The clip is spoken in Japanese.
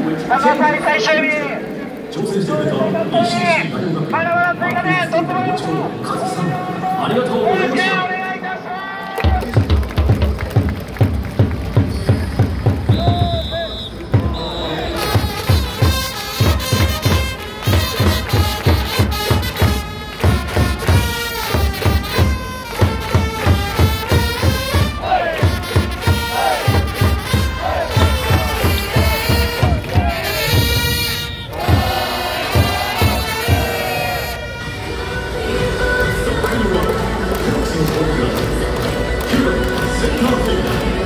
高さに最終日挑戦してくれた ECC 大学まだまだ追加で取ってもらいましょう。 カズさんありがとうございました。センターフィールド